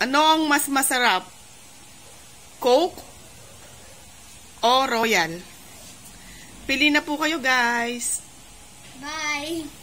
Ano ang mas masarap? Coke o Royal? Pili na po kayo, guys. Bye!